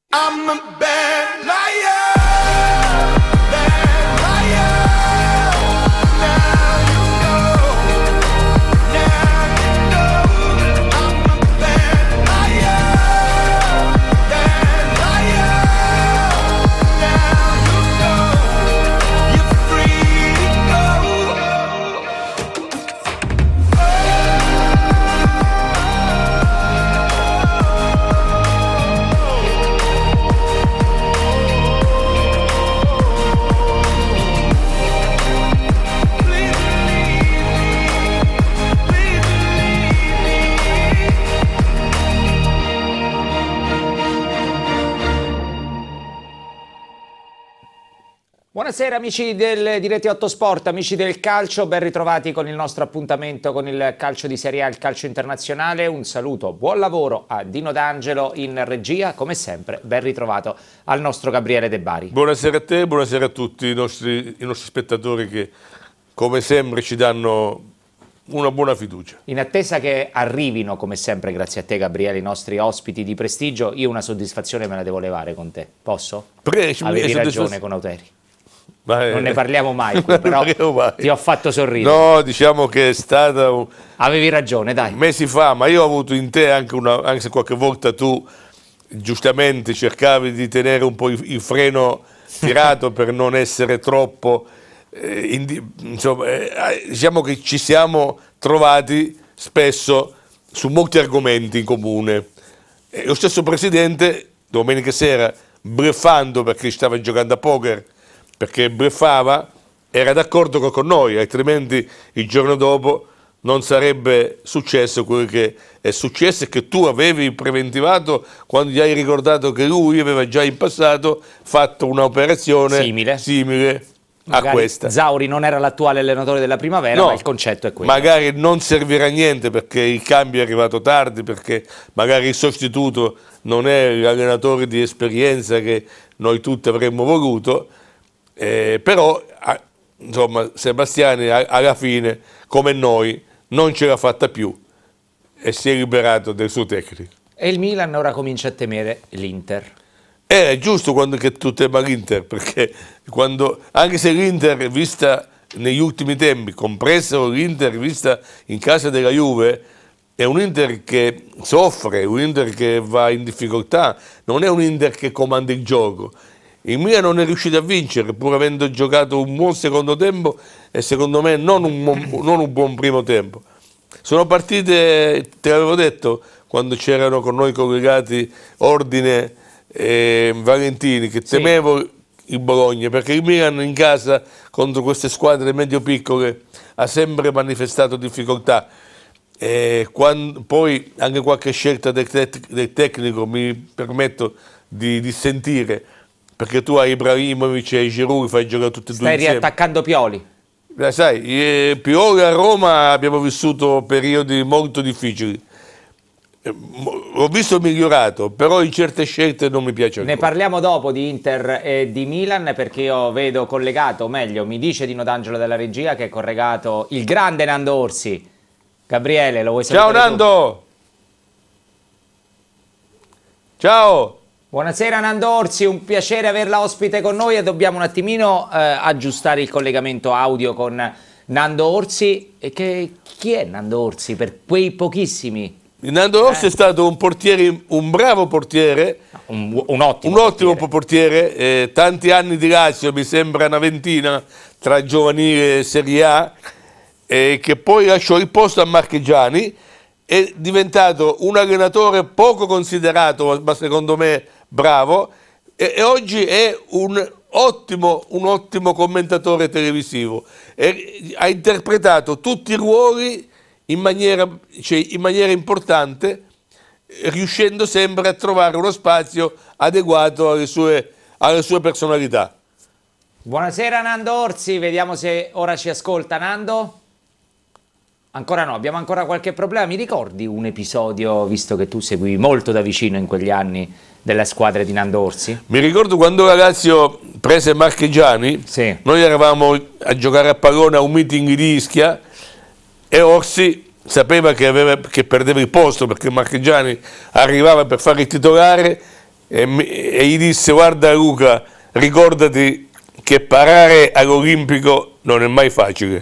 I'm a bad liar, bad liar. Now you know, I'm a bad liar, bad liar. Now you know, you're free to go. Buonasera amici del Diretti 8 Sport, amici del calcio, ben ritrovati con il nostro appuntamento con il calcio di Serie A, il calcio internazionale. Un saluto, buon lavoro a Dino D'Angelo in regia, come sempre ben ritrovato al nostro Gabriele De Bari. Buonasera a te, buonasera a tutti i nostri spettatori che come sempre ci danno una buona fiducia. In attesa che arrivino, come sempre, grazie a te Gabriele, i nostri ospiti di prestigio, io una soddisfazione me la devo levare con te, posso? Avevi ragione con Auteri. Non ne parliamo mai qui, però ti ho fatto sorridere. No, diciamo che è stata... Avevi ragione, dai. Mesi fa, ma io ho avuto in te anche se qualche volta tu giustamente cercavi di tenere un po' il freno tirato per non essere troppo... insomma, diciamo che ci siamo trovati spesso su molti argomenti in comune. E lo stesso presidente, domenica sera, bluffando perché stava giocando a poker, perché bluffava, era d'accordo con noi, altrimenti il giorno dopo non sarebbe successo quello che è successo e che tu avevi preventivato quando gli hai ricordato che lui aveva già in passato fatto un'operazione simile a questa. Zauri non era l'attuale allenatore della Primavera, no, ma il concetto è quello. Magari non servirà a niente perché il cambio è arrivato tardi, perché magari il sostituto non è l'allenatore di esperienza che noi tutti avremmo voluto. Però insomma Sebastiani alla fine, come noi, non ce l'ha fatta più e si è liberato del suo tecnico. E il Milan ora comincia a temere l'Inter. È giusto che tu tema l'Inter, perché anche se l'Inter vista negli ultimi tempi, compresso l'Inter vista in casa della Juve, è un Inter che soffre, un Inter che va in difficoltà, non è un Inter che comanda il gioco. Il Milan non è riuscito a vincere, pur avendo giocato un buon secondo tempo e secondo me non un buon primo tempo. Sono partite, te l'avevo detto, quando c'erano con noi collegati Ordine e Valentini, che temevo il Bologna, perché il Milan in casa contro queste squadre medio-piccole ha sempre manifestato difficoltà. Poi anche qualche scelta del tecnico mi permetto di dissentire, perché tu hai Ibrahimovic e Giroud, fai giocare tutti e due insieme. Stai riattaccando Pioli. Sai, Pioli a Roma abbiamo vissuto periodi molto difficili. L'ho visto migliorato, però in certe scelte non mi piace ancora. Ne parliamo dopo di Inter e di Milan, perché io vedo collegato, o meglio, mi dice Dino D'Angelo della regia che è collegato il grande Nando Orsi. Gabriele, lo vuoi salutare? Ciao Nando! Ciao! Buonasera Nando Orsi, un piacere averla ospite con noi e dobbiamo un attimino aggiustare il collegamento audio con Nando Orsi. Chi è Nando Orsi per quei pochissimi? Nando Orsi è stato un bravo portiere, un ottimo portiere, tanti anni di Lazio, mi sembra una ventina tra giovanile e Serie A, che poi lasciò il posto a Marchegiani, è diventato un allenatore poco considerato, ma secondo me bravo, e oggi è un ottimo commentatore televisivo. Ha interpretato tutti i ruoli in maniera importante, riuscendo sempre a trovare uno spazio adeguato alle sue personalità. Buonasera Nando Orsi, vediamo se ora ci ascolta Nando. Ancora no, abbiamo ancora qualche problema. Mi ricordi un episodio, visto che tu segui molto da vicino in quegli anni, della squadra di Nando Orsi? Mi ricordo quando la Lazio prese Marchegiani, noi eravamo a giocare a pallone a un meeting di Ischia e Orsi sapeva che perdeva il posto perché Marchegiani arrivava per fare il titolare e gli disse: guarda Luca, ricordati che parare all'Olimpico non è mai facile.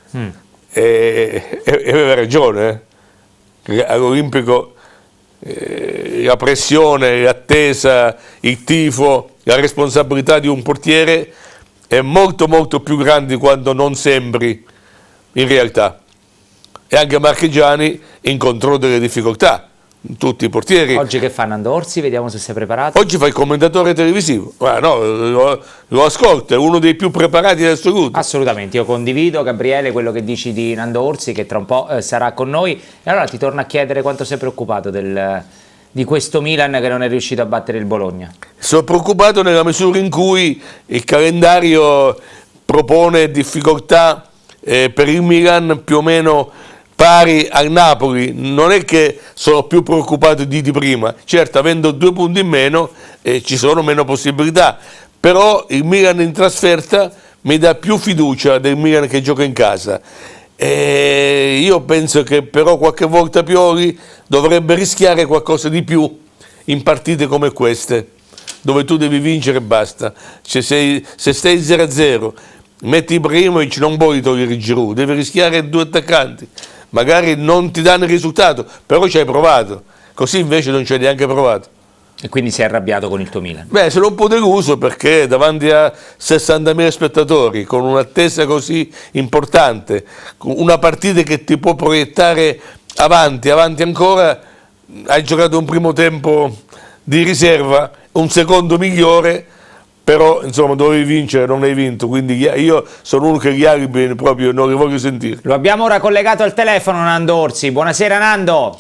E aveva ragione, all'Olimpico la pressione, l'attesa, il tifo, la responsabilità di un portiere è molto molto più grande quando non sembri in realtà. E anche Marchigiani incontrò delle difficoltà, tutti i portieri. Oggi che fa Nando Orsi? Vediamo se sei preparato. Oggi fa il commentatore televisivo, lo ascolta, è uno dei più preparati in assoluto. Assolutamente, io condivido, Gabriele, quello che dici di Nando Orsi, che tra un po' sarà con noi. E allora ti torno a chiedere quanto sei preoccupato di questo Milan che non è riuscito a battere il Bologna. Sono preoccupato nella misura in cui il calendario propone difficoltà per il Milan più o meno pari al Napoli. Non è che sono più preoccupato di prima, certo avendo 2 punti in meno ci sono meno possibilità, però il Milan in trasferta mi dà più fiducia del Milan che gioca in casa. Io penso che però qualche volta Pioli dovrebbe rischiare qualcosa di più in partite come queste, dove tu devi vincere e basta. Se stai 0-0, metti Ibrahimovic, non puoi togliere Giroud, devi rischiare 2 attaccanti. Magari non ti danno il risultato, però ci hai provato, così invece non ci hai neanche provato. E quindi sei arrabbiato con il tuo Milan? Beh, sono un po' deluso perché davanti a 60.000 spettatori, con un'attesa così importante, con una partita che ti può proiettare avanti ancora, hai giocato un primo tempo di riserva, un secondo migliore, però insomma dovevi vincere, non hai vinto, quindi io sono uno che gli arbitri proprio non li voglio sentire. Lo abbiamo ora collegato al telefono Nando Orsi. Buonasera Nando.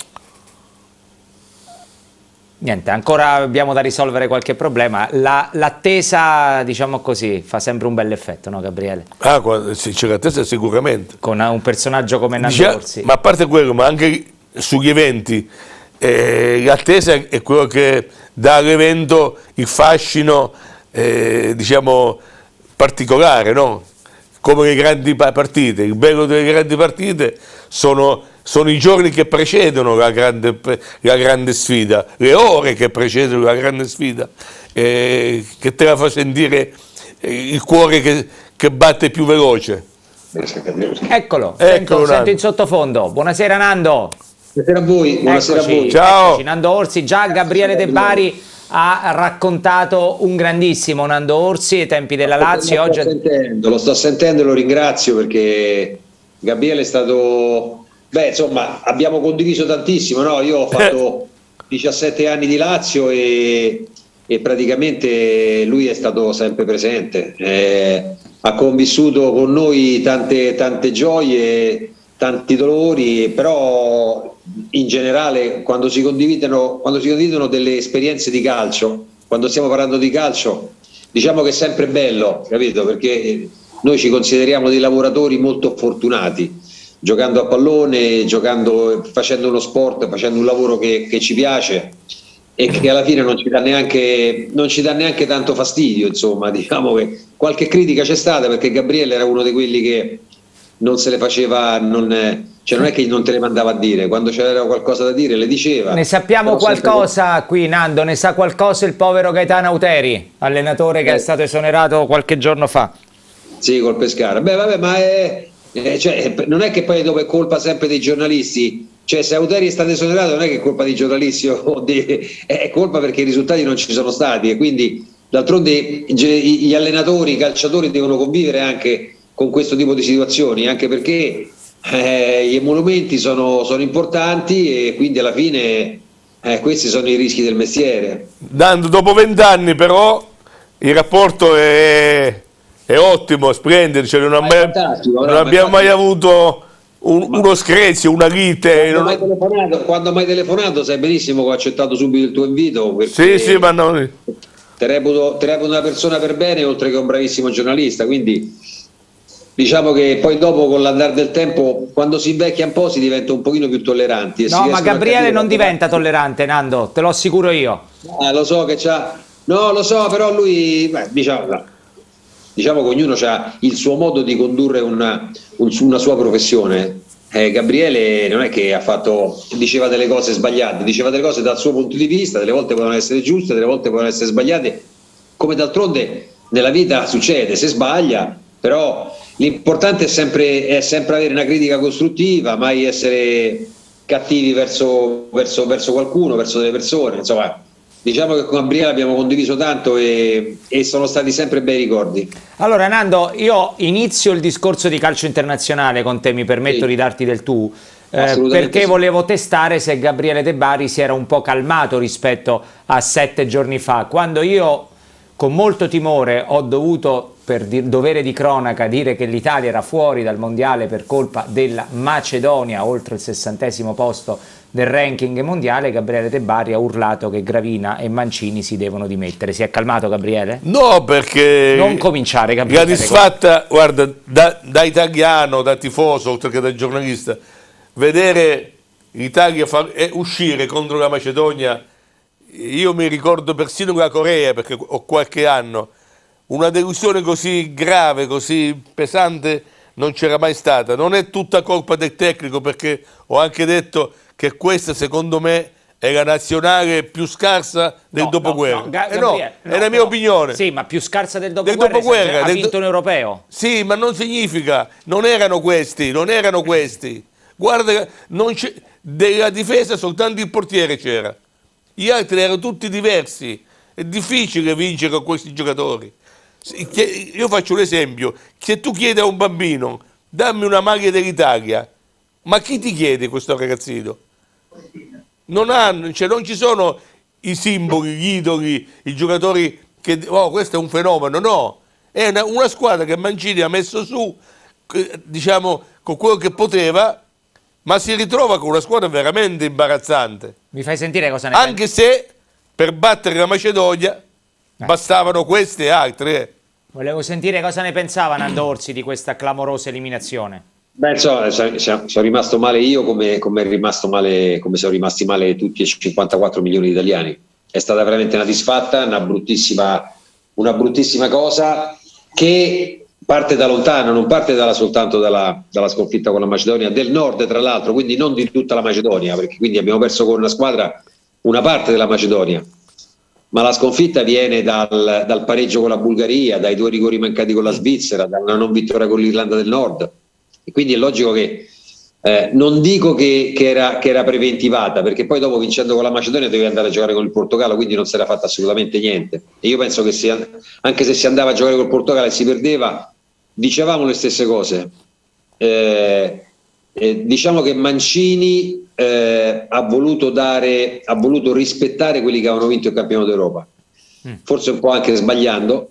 Niente, ancora abbiamo da risolvere qualche problema. L'attesa, diciamo così, fa sempre un bel effetto, no Gabriele? Sì, c'è l'attesa sicuramente. Con un personaggio come Nando Orsi. Ma a parte quello, ma anche sugli eventi, l'attesa è quello che dà all'evento il fascino, diciamo, particolare, no? Come le grandi partite. Il bello delle grandi partite sono i giorni che precedono la grande sfida, le ore che precedono la grande sfida, che te la fa sentire il cuore che batte più veloce. Eccolo, sento in sottofondo. Buonasera Nando. Buonasera a voi, buonasera a voi. Ciao. Eccoci, Nando Orsi. Già Gabriele De Bari ha raccontato un grandissimo Nando Orsi ai tempi della Lazio. Lo sto sentendo e lo ringrazio perché Gabriele è stato... Beh, insomma, abbiamo condiviso tantissimo, no? Io ho fatto 17 anni di Lazio e praticamente lui è stato sempre presente. Ha convissuto con noi tante gioie, tanti dolori, però in generale quando si condividono delle esperienze di calcio, quando stiamo parlando di calcio, diciamo che è sempre bello, capito? Perché noi ci consideriamo dei lavoratori molto fortunati, giocando a pallone, facendo uno sport, facendo un lavoro che ci piace e che alla fine non ci dà neanche tanto fastidio, insomma. Diciamo che qualche critica c'è stata perché Gabriele era uno di quelli che non se le faceva, non è che non te le mandava a dire, quando c'era qualcosa da dire le diceva. Ne sappiamo qualcosa qui Nando, ne sa qualcosa il povero Gaetano Auteri, allenatore che è stato esonerato qualche giorno fa. Sì, col Pescara. Beh vabbè, ma non è che poi dopo è colpa sempre dei giornalisti, cioè se Auteri è stato esonerato non è che è colpa dei giornalisti è colpa perché i risultati non ci sono stati e quindi d'altronde gli allenatori, i calciatori devono convivere anche con questo tipo di situazioni, anche perché gli emolumenti sono importanti e quindi alla fine questi sono i rischi del mestiere. Dopo 20 anni però il rapporto è ottimo, splendido, cioè non abbiamo mai avuto uno screzio, una lite. Quando mi hai telefonato sai benissimo che ho accettato subito il tuo invito. Sì, ma no. Ti reputo una persona per bene oltre che un bravissimo giornalista, quindi diciamo che poi dopo con l'andare del tempo, quando si invecchia un po' si diventa un pochino più tolleranti. No, ma Gabriele non diventa tollerante, Nando, te lo assicuro io. Lo so che c'ha... No, lo so, però lui... diciamo che ognuno ha il suo modo di condurre una sua professione Gabriele non è che diceva delle cose sbagliate, diceva delle cose dal suo punto di vista, delle volte potevano essere giuste, delle volte potevano essere sbagliate, come d'altronde nella vita succede, se sbaglia, però l'importante è sempre avere una critica costruttiva, mai essere cattivi verso qualcuno, verso delle persone, insomma. Diciamo che con Gabriele abbiamo condiviso tanto e sono stati sempre bei ricordi. Allora Nando, io inizio il discorso di calcio internazionale con te, mi permetto Sì. di darti del tu, Assolutamente perché sì. volevo testare se Gabriele De Bari si era un po' calmato rispetto a 7 giorni fa, quando io con molto timore ho dovuto, per dovere di cronaca, dire che l'Italia era fuori dal mondiale per colpa della Macedonia, oltre il 60° posto del ranking mondiale. Gabriele De Bari ha urlato che Gravina e Mancini si devono dimettere. Si è calmato Gabriele? No, perché Non cominciare, Gabriele. la disfatta, guarda, da italiano, da tifoso, oltre che da giornalista, vedere l'Italia uscire contro la Macedonia, io mi ricordo persino la Corea, perché ho qualche anno, una delusione così grave, così pesante non c'era mai stata. Non è tutta colpa del tecnico, perché ho anche detto che questa secondo me è la nazionale più scarsa del dopoguerra. Gabriele, è la mia opinione. Sì, ma più scarsa del dopoguerra, ha vinto un europeo. Sì, ma non significa, non erano questi. Guarda, della difesa soltanto il portiere c'era. Gli altri erano tutti diversi. È difficile vincere con questi giocatori. Io faccio un esempio: se tu chiedi a un bambino dammi una maglia dell'Italia, ma chi ti chiede questo ragazzino? Non ci sono i simboli, gli idoli, i giocatori che questo è un fenomeno. No, è una squadra che Mancini ha messo su, diciamo, con quello che poteva, ma si ritrova con una squadra veramente imbarazzante. Mi fai sentire cosa ne pensi? Anche se per battere la Macedonia bastavano queste e altre. Volevo sentire cosa ne pensava Nando Orsi di questa clamorosa eliminazione. Beh, insomma, sono rimasto male io come sono rimasti male tutti e 54 milioni di italiani. È stata veramente una disfatta, una bruttissima cosa che parte da lontano, non parte soltanto dalla sconfitta con la Macedonia, del nord tra l'altro, quindi non di tutta la Macedonia, perché quindi abbiamo perso con una squadra una parte della Macedonia, ma la sconfitta viene dal pareggio con la Bulgaria, dai 2 rigori mancati con la Svizzera, da una non vittoria con l'Irlanda del Nord, e quindi è logico che non dico che era preventivata, perché poi dopo vincendo con la Macedonia dovevi andare a giocare con il Portogallo, quindi non si era fatta assolutamente niente, e io penso che anche se si andava a giocare col Portogallo e si perdeva, dicevamo le stesse cose. Diciamo che Mancini ha voluto rispettare quelli che avevano vinto il campionato d'Europa, forse un po' anche sbagliando,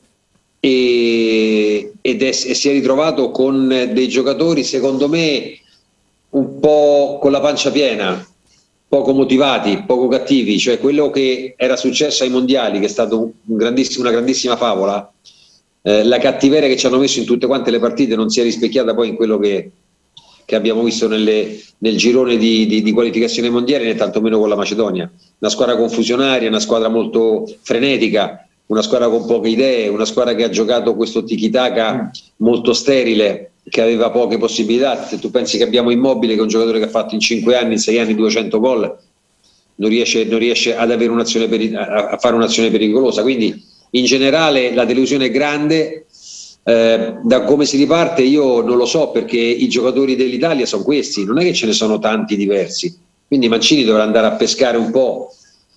e si è ritrovato con dei giocatori secondo me un po' con la pancia piena, poco motivati, poco cattivi, cioè quello che era successo ai mondiali, che è stato una grandissima favola. La cattiveria che ci hanno messo in tutte quante le partite non si è rispecchiata poi in quello che abbiamo visto nel girone di qualificazione mondiale, né tantomeno con la Macedonia. Una squadra confusionaria, una squadra molto frenetica, una squadra con poche idee, una squadra che ha giocato questo tiki-taka molto sterile, che aveva poche possibilità. Se tu pensi che abbiamo Immobile, che è un giocatore che ha fatto in 5 anni, in 6 anni 200 gol, non riesce ad avere a fare un'azione pericolosa. Quindi in generale la delusione è grande. Da come si riparte io non lo so, perché i giocatori dell'Italia sono questi, non è che ce ne sono tanti diversi, quindi Mancini dovrà andare a pescare un po'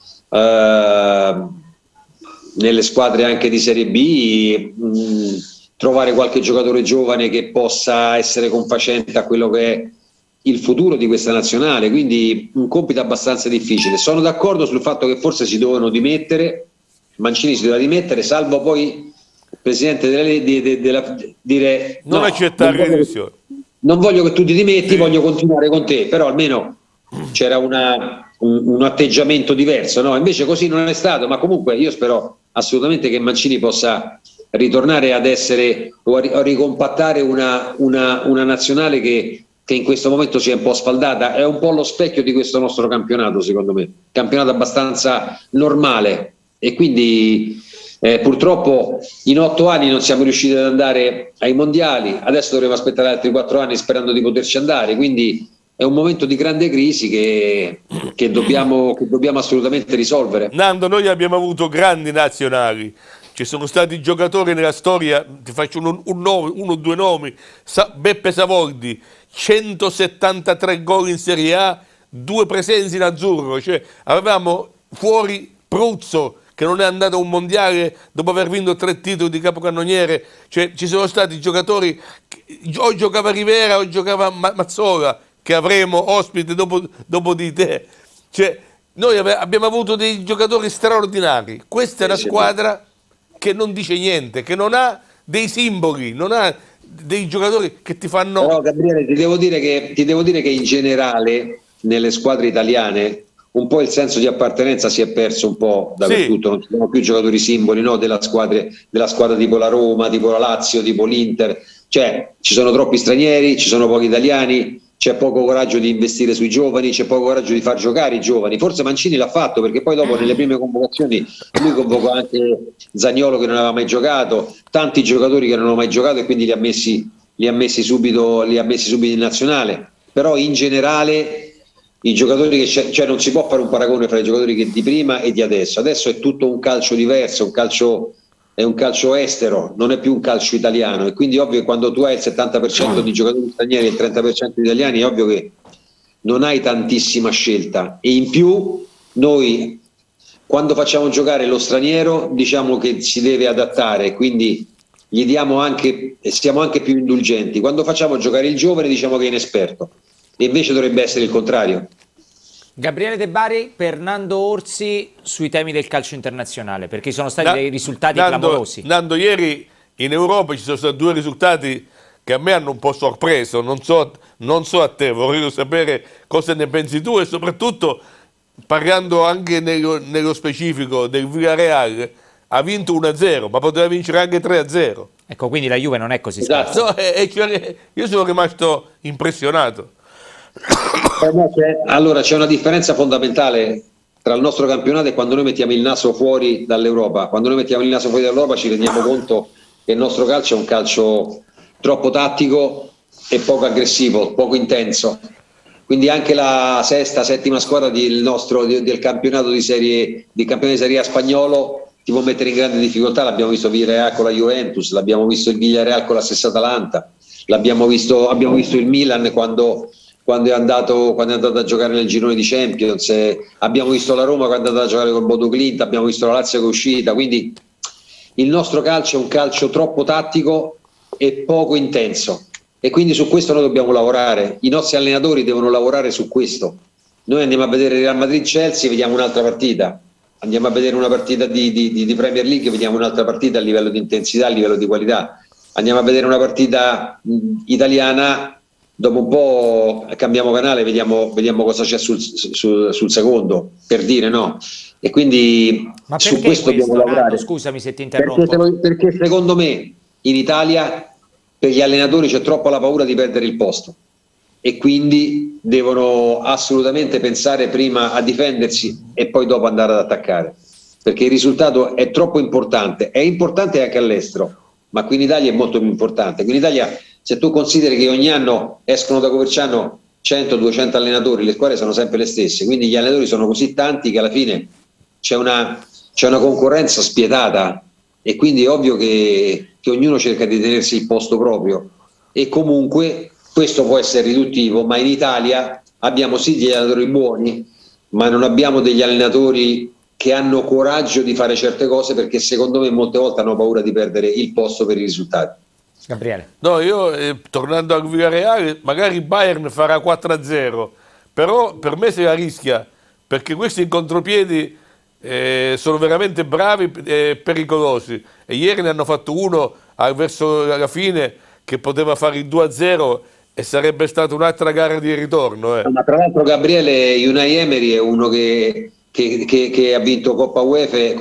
nelle squadre anche di Serie B, trovare qualche giocatore giovane che possa essere confacente a quello che è il futuro di questa nazionale, quindi un compito abbastanza difficile. Sono d'accordo sul fatto che forse si dovevano dimettere, Mancini si doveva dimettere, salvo poi il presidente dire non accettare le dimissioni. Non voglio che tu ti dimetti, voglio continuare con te, però almeno c'era un atteggiamento diverso, no? Invece così non è stato, ma comunque io spero assolutamente che Mancini possa ritornare ad essere o a ricompattare una nazionale che in questo momento si è un po' sfaldata. È un po' lo specchio di questo nostro campionato, secondo me, campionato abbastanza normale, e quindi Purtroppo in 8 anni non siamo riusciti ad andare ai mondiali, adesso dovremo aspettare altri 4 anni sperando di poterci andare, quindi è un momento di grande crisi che dobbiamo assolutamente risolvere. Nando, noi abbiamo avuto grandi nazionali, ci sono stati giocatori nella storia, ti faccio uno o due nomi, Beppe Savoldi, 173 gol in Serie A, 2 presenze in azzurro, cioè avevamo fuori Pruzzo che non è andato a un mondiale dopo aver vinto 3 titoli di capocannoniere, cioè ci sono stati giocatori, o giocava Rivera o giocava Mazzola, che avremo ospite dopo di te, cioè noi abbiamo avuto dei giocatori straordinari, questa è una squadra che non dice niente, che non ha dei simboli, non ha dei giocatori che ti fanno... Però Gabriele ti devo dire che in generale nelle squadre italiane un po' il senso di appartenenza si è perso un po' dappertutto, non ci sono più giocatori simboli, no? della squadra tipo la Roma, tipo la Lazio, tipo l'Inter, cioè ci sono troppi stranieri, ci sono pochi italiani, c'è poco coraggio di investire sui giovani, c'è poco coraggio di far giocare i giovani. Forse Mancini l'ha fatto, perché poi dopo nelle prime convocazioni lui convocò anche Zaniolo che non aveva mai giocato, tanti giocatori che non hanno mai giocato e quindi li ha messi subito in nazionale. Però in generale i giocatori cioè non si può fare un paragone fra i giocatori di prima e di adesso. Adesso è tutto un calcio diverso, è un calcio estero, non è più un calcio italiano, e quindi ovvio che quando tu hai il 70% di giocatori stranieri e il 30% di italiani è ovvio che non hai tantissima scelta, e in più noi quando facciamo giocare lo straniero diciamo che si deve adattare, quindi gli diamo anche, siamo anche più indulgenti. Quando facciamo giocare il giovane diciamo che è inesperto, e invece dovrebbe essere il contrario. Gabriele De Bari per Nando Orsi sui temi del calcio internazionale, perché sono stati dei risultati clamorosi. Nando, ieri in Europa ci sono stati 2 risultati che a me hanno un po' sorpreso, non so a te, vorrei sapere cosa ne pensi tu, e soprattutto parlando anche nello specifico del Villarreal, ha vinto 1-0, ma poteva vincere anche 3-0. Ecco, quindi la Juve non è così scarsa. No, io sono rimasto impressionato. Allora c'è una differenza fondamentale tra il nostro campionato e quando noi mettiamo il naso fuori dall'Europa. Quando noi mettiamo il naso fuori dall'Europa ci rendiamo conto che il nostro calcio è un calcio troppo tattico e poco aggressivo, poco intenso. Quindi anche la sesta, settima squadra del campionato di Serie A spagnolo ti può mettere in grande difficoltà. L'abbiamo visto Villarreal con la Juventus, l'abbiamo visto il Villarreal con la stessa Atalanta, abbiamo visto il Milan quando è andato a giocare nel girone di Champions, abbiamo visto la Roma quando è andata a giocare col Bodo Glimt, abbiamo visto la Lazio che è uscita. Quindi il nostro calcio è un calcio troppo tattico e poco intenso, e quindi su questo noi dobbiamo lavorare, i nostri allenatori devono lavorare su questo. Noi andiamo a vedere Real Madrid-Chelsea, vediamo un'altra partita, andiamo a vedere una partita di Premier League, vediamo un'altra partita a livello di intensità, a livello di qualità, andiamo a vedere una partita italiana, dopo un po' cambiamo canale, vediamo cosa c'è sul secondo, per dire, no? E quindi ma su questo dobbiamo lavorare. Scusami se ti interrompo. Perché secondo me in Italia per gli allenatori c'è troppo la paura di perdere il posto, e quindi devono assolutamente pensare prima a difendersi e poi dopo andare ad attaccare, perché il risultato è troppo importante. È importante anche all'estero, ma qui in Italia è molto più importante. Qui in Italia, se tu consideri che ogni anno escono da Coverciano 100-200 allenatori, le squadre sono sempre le stesse, quindi gli allenatori sono così tanti che alla fine c'è una concorrenza spietata, e quindi è ovvio che ognuno cerca di tenersi il posto proprio, e comunque questo può essere riduttivo, ma in Italia abbiamo sì degli allenatori buoni, ma non abbiamo degli allenatori che hanno coraggio di fare certe cose, perché secondo me molte volte hanno paura di perdere il posto per i risultati. Gabriele. No, io tornando al Villarreal, magari Bayern farà 4-0, però per me se la rischia, perché questi in contropiedi sono veramente bravi e pericolosi, e ieri ne hanno fatto uno verso la fine che poteva fare il 2-0 e sarebbe stata un'altra gara di ritorno. Ma tra l'altro Gabriele, Unai Emery è uno che ha vinto Coppa UEFA,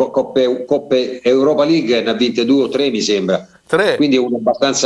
Coppe Europa League, ne ha vinte 2 o 3 mi sembra. 3. Quindi è uno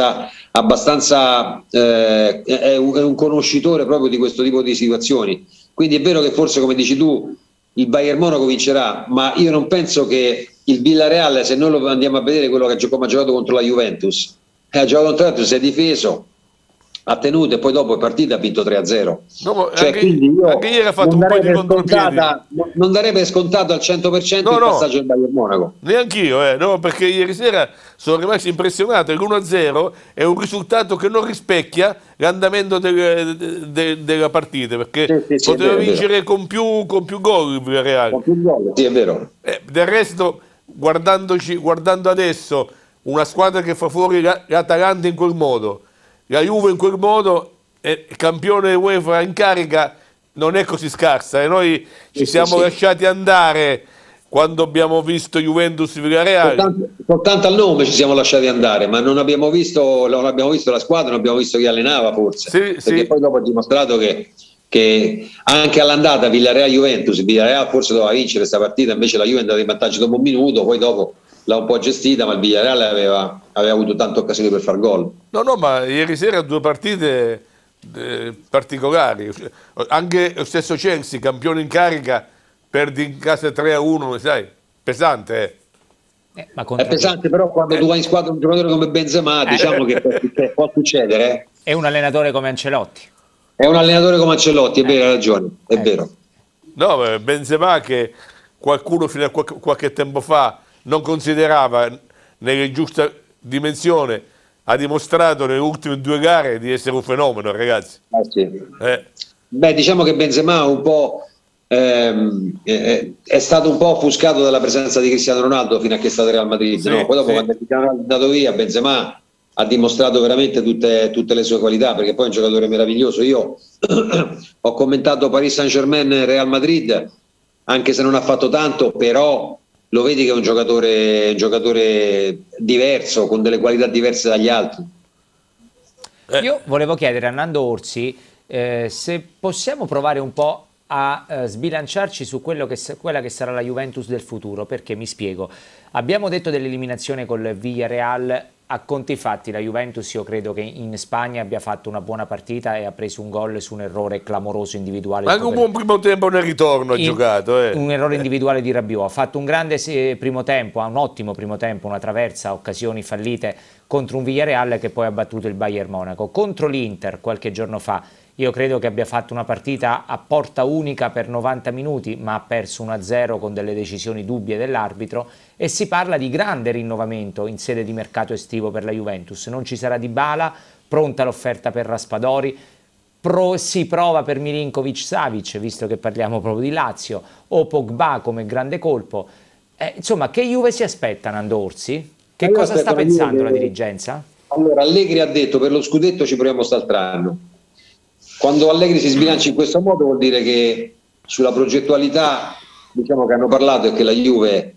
abbastanza è un conoscitore proprio di questo tipo di situazioni. Quindi è vero che forse, come dici tu, il Bayern Monaco vincerà, ma io non penso che il Villarreal, se noi lo andiamo a vedere quello che come ha giocato contro la Juventus, ha giocato contro la Juventus, si è difeso, ha tenuto e poi dopo è partita ha vinto 3-0. No, Cioè, anche, quindi io anche ieri ha fatto un po' di contropiedi. non darei per scontato al 100% il passaggio del Bayern Monaco. Neanch'io, no, perché ieri sera sono rimasto impressionato. L'1-0 è un risultato che non rispecchia l'andamento della partita, perché Sì, poteva è vero, vincere con più gol il Villarreal. Con più gol, sì, è vero. Del resto, guardando adesso una squadra che fa fuori l'Atalanta in quel modo, la Juve in quel modo, campione UEFA in carica, non è così scarsa, e noi ci siamo lasciati andare quando abbiamo visto Juventus Villarreal. Soltanto al nome ci siamo lasciati andare, ma non abbiamo visto la squadra, non abbiamo visto chi allenava forse, perché poi dopo ha dimostrato che anche all'andata Villarreal-Juventus, Villarreal forse doveva vincere questa partita, invece la Juve è andata in vantaggio dopo un minuto, poi dopo l'ha un po' gestita, ma il Villarreal aveva avuto tante occasioni per far gol. No, ma ieri sera 2 partite particolari, anche lo stesso Chelsea, campione in carica, perde in casa 3-1, sai, pesante. Ma è pesante, però quando tu hai in squadra un giocatore come Benzema, diciamo che può succedere. È un allenatore come Ancelotti. È un allenatore come Ancelotti, è vero, hai ragione, è vero. No, Benzema, che qualcuno fino a qualche tempo fa non considerava nelle giuste dimensione, ha dimostrato nelle ultime 2 gare di essere un fenomeno, ragazzi. Sì. Beh, diciamo che Benzema un po' è stato un po' offuscato dalla presenza di Cristiano Ronaldo fino a che è stato Real Madrid, no? Poi dopo quando Cristiano Ronaldo è andato via, Benzema ha dimostrato veramente tutte le sue qualità, perché poi è un giocatore meraviglioso. Io ho commentato Paris Saint-Germain e Real Madrid, anche se non ha fatto tanto, però lo vedi che è un giocatore diverso, con delle qualità diverse dagli altri. Io volevo chiedere a Nando Orsi se possiamo provare un po' a sbilanciarci su quella che sarà la Juventus del futuro, perché mi spiego. Abbiamo detto dell'eliminazione col Villarreal. A conti fatti la Juventus, io credo che in Spagna abbia fatto una buona partita e ha preso un gol su un errore clamoroso individuale. Ma anche un buon primo tempo nel ritorno ha giocato. Un errore individuale di Rabiot. Ha fatto un grande primo tempo, un ottimo primo tempo, una traversa, occasioni fallite contro un Villarreal che poi ha battuto il Bayern Monaco. Contro l'Inter qualche giorno fa, io credo che abbia fatto una partita a porta unica per 90 minuti, ma ha perso 1-0 con delle decisioni dubbie dell'arbitro, e si parla di grande rinnovamento in sede di mercato estivo per la Juventus. Non ci sarà Dybala, pronta l'offerta per Raspadori, si prova per Milinkovic-Savic, visto che parliamo proprio di Lazio, o Pogba come grande colpo. Insomma, che Juve si aspetta Nando Orsi? Che cosa sta pensando la dirigenza? Allora, Allegri ha detto: per lo scudetto ci proviamo quest'altro anno. Quando Allegri si sbilancia in questo modo vuol dire che sulla progettualità, diciamo, che hanno parlato, è che la Juve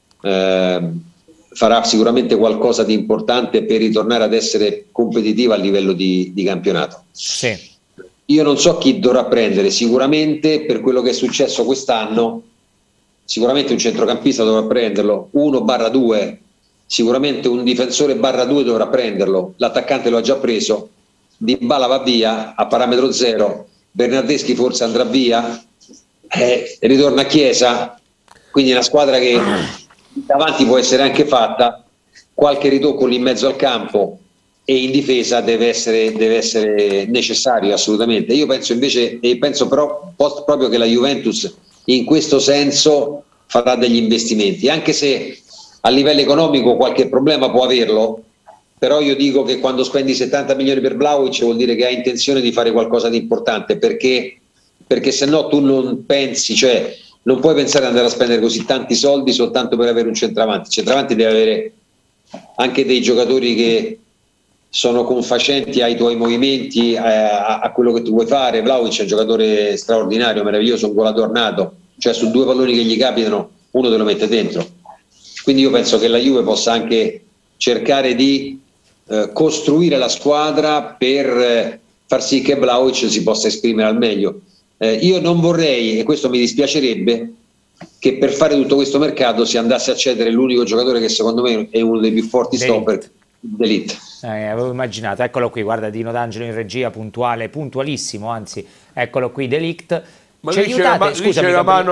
farà sicuramente qualcosa di importante per ritornare ad essere competitiva a livello di campionato. Sì. Io non so chi dovrà prendere, sicuramente per quello che è successo quest'anno, sicuramente un centrocampista dovrà prenderlo, 1/2, sicuramente un difensore /2 dovrà prenderlo, l'attaccante lo ha già preso, Dybala va via a parametro 0, Bernardeschi forse andrà via, ritorna a Chiesa, quindi è una squadra che davanti può essere anche fatta, qualche ritocco lì in mezzo al campo, e in difesa deve essere necessario assolutamente. Io penso invece, e penso però proprio che la Juventus in questo senso farà degli investimenti, anche se a livello economico qualche problema può averlo, però io dico che quando spendi 70 milioni per Vlahovic vuol dire che hai intenzione di fare qualcosa di importante, perché se no tu non pensi, cioè non puoi pensare di andare a spendere così tanti soldi soltanto per avere un centravanti. Il centravanti deve avere anche dei giocatori che sono confacenti ai tuoi movimenti, a quello che tu vuoi fare. Vlahovic è un giocatore straordinario, meraviglioso, un golatore nato, cioè su 2 palloni che gli capitano uno te lo mette dentro. Quindi io penso che la Juve possa anche cercare di costruire la squadra per far sì che Vlahovic si possa esprimere al meglio. Io non vorrei, e questo mi dispiacerebbe, che per fare tutto questo mercato si andasse a cedere l'unico giocatore che secondo me è uno dei più forti stopper, De Ligt. Avevo immaginato, eccolo qui, guarda Dino D'Angelo in regia, puntuale, puntualissimo, anzi, eccolo qui De Ligt. Ma lì c'è la mano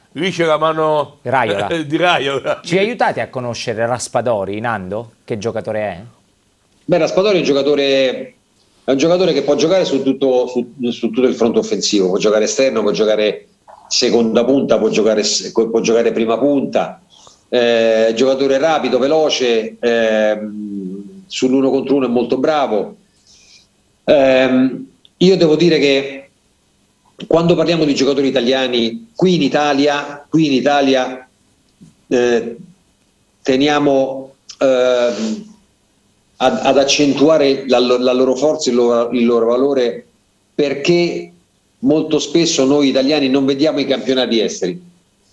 lì c'è la mano Raiola. di Raiola. Ci aiutate a conoscere Raspadori, Nando? Che giocatore è? Beh, Raspadori è un giocatore che può giocare su tutto il fronte offensivo, può giocare esterno, può giocare seconda punta, può giocare prima punta, giocatore rapido, veloce, sull'uno contro uno è molto bravo. Io devo dire che quando parliamo di giocatori italiani, qui in Italia teniamo ad accentuare la loro forza, il loro valore, perché molto spesso noi italiani non vediamo i campionati esteri.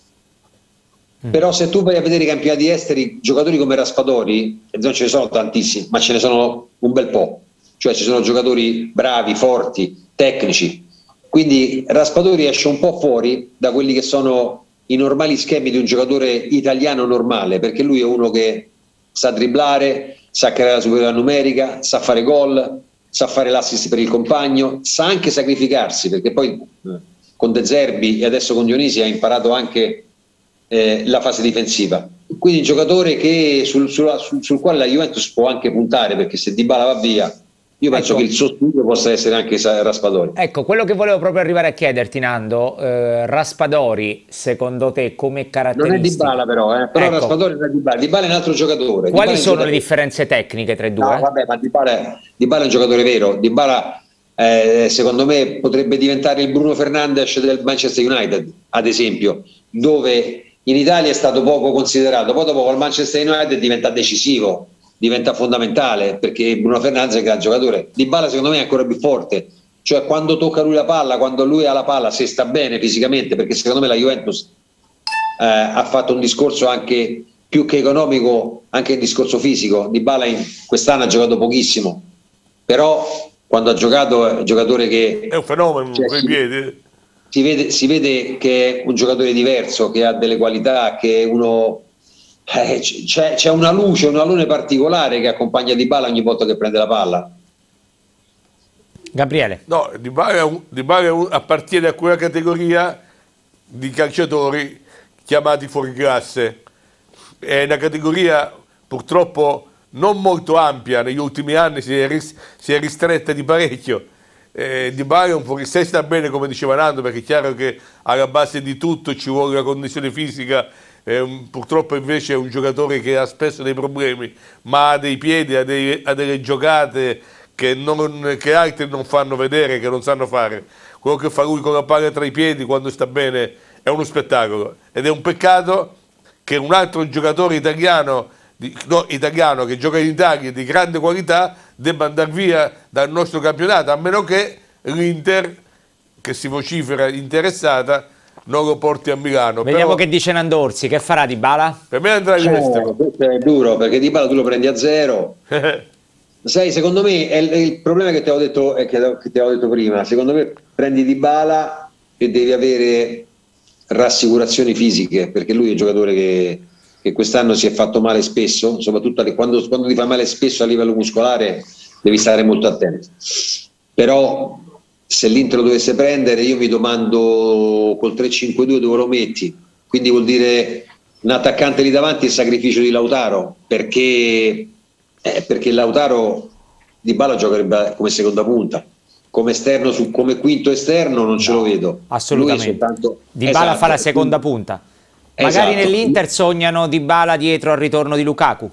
Però se tu vai a vedere i campionati esteri, giocatori come Raspadori, e non ce ne sono tantissimi, ma ce ne sono un bel po', cioè ci sono giocatori bravi, forti, tecnici, quindi Raspadori esce un po' fuori da quelli che sono i normali schemi di un giocatore italiano normale, perché lui è uno che sa dribblare, sa creare la superiorità numerica, sa fare gol, sa fare l'assist per il compagno, sa anche sacrificarsi, perché poi con De Zerbi e adesso con Dionisi ha imparato anche la fase difensiva. Quindi un giocatore che sul quale la Juventus può anche puntare, perché se Dybala va via, io penso che il sostituto possa essere anche Raspadori. Ecco, quello che volevo proprio arrivare a chiederti, Nando, Raspadori, secondo te, come caratteristica? Non è Dybala però Ecco. Raspadori non è Dybala. Dybala è un altro giocatore. Quali sono le differenze tecniche tra i due? No, vabbè, ma Dybala è un giocatore vero. Dybala, secondo me, potrebbe diventare il Bruno Fernandes del Manchester United, ad esempio, dove in Italia è stato poco considerato, poi dopo col Manchester United diventa decisivo, diventa fondamentale, perché Bruno Fernandes è un gran giocatore. Dybala secondo me è ancora più forte, cioè quando tocca lui la palla, quando lui ha la palla, se sta bene fisicamente, perché secondo me la Juventus ha fatto un discorso anche più che economico, anche un discorso fisico. Dybala quest'anno ha giocato pochissimo, però quando ha giocato è un giocatore che È un fenomeno con i piedi. si vede che è un giocatore diverso, che ha delle qualità, che è uno c'è una luce, un alone particolare che accompagna Dybala ogni volta che prende la palla. Gabriele. No, Dybala appartiene a quella categoria di calciatori chiamati fuori classe. È una categoria purtroppo non molto ampia, negli ultimi anni si è ristretta di parecchio. Dybala è un fuori, se sta bene come diceva Nando, perché è chiaro che alla base di tutto ci vuole la condizione fisica, purtroppo invece è un giocatore che ha spesso dei problemi, ma ha dei piedi, ha delle giocate che altri non fanno vedere, che non sanno fare. Quello che fa lui con la palla tra i piedi quando sta bene è uno spettacolo, ed è un peccato che un altro giocatore italiano che gioca in Italia di grande qualità debba andare via dal nostro campionato, a meno che l'Inter, che si vocifera interessata, non lo porti a Milano. Vediamo Però, che dice Nandorsi, che farà Dybala? per me andrà all'estero. Questo è duro, perché Dybala tu lo prendi a zero. Sai, secondo me è il problema che ti avevo detto, che ti avevo detto prima. Secondo me prendi Dybala e devi avere rassicurazioni fisiche, perché lui è un giocatore che quest'anno si è fatto male spesso, soprattutto quando ti fa male spesso a livello muscolare devi stare molto attento. Però se l'Inter lo dovesse prendere, io mi domando col 3-5-2 dove lo metti, quindi vuol dire un attaccante lì davanti e il sacrificio di Lautaro, perché Lautaro Dybala giocherebbe come seconda punta, come esterno, come quinto esterno non ce lo vedo. Assolutamente. Dybala Esatto. fa la seconda punta. Magari Esatto. nell'Inter sognano Dybala dietro al ritorno di Lukaku.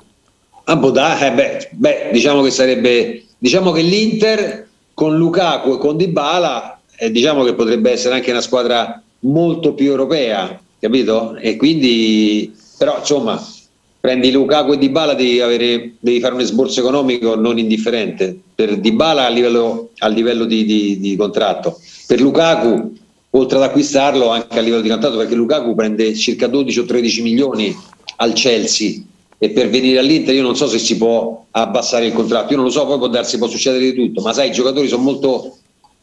Diciamo che l'Inter con Lukaku e con Dybala diciamo che potrebbe essere anche una squadra molto più europea, capito? E quindi, però insomma, prendi Lukaku e Dybala, devi fare un esborso economico non indifferente per Dybala a livello di contratto, per Lukaku oltre ad acquistarlo anche a livello di contratto, perché Lukaku prende circa 12 o 13 milioni al Chelsea, e per venire all'Inter io non so se si può abbassare il contratto, io non lo so, poi può succedere di tutto, ma sai, i giocatori sono molto,